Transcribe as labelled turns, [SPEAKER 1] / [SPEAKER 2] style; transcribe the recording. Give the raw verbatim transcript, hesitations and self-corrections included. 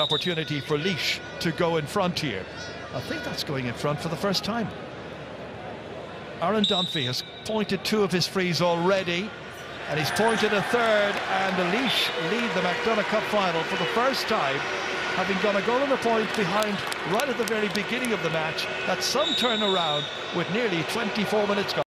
[SPEAKER 1] opportunity for Laois to go in front here. I think that's going in front for the first time. Aaron Dunphy has pointed two of his frees already, and he's pointed a third, and the Laois lead the Mcdonagh Cup final for the first time, having gone a goal and a point behind right at the very beginning of the match. That's some turnaround with nearly twenty-four minutes gone.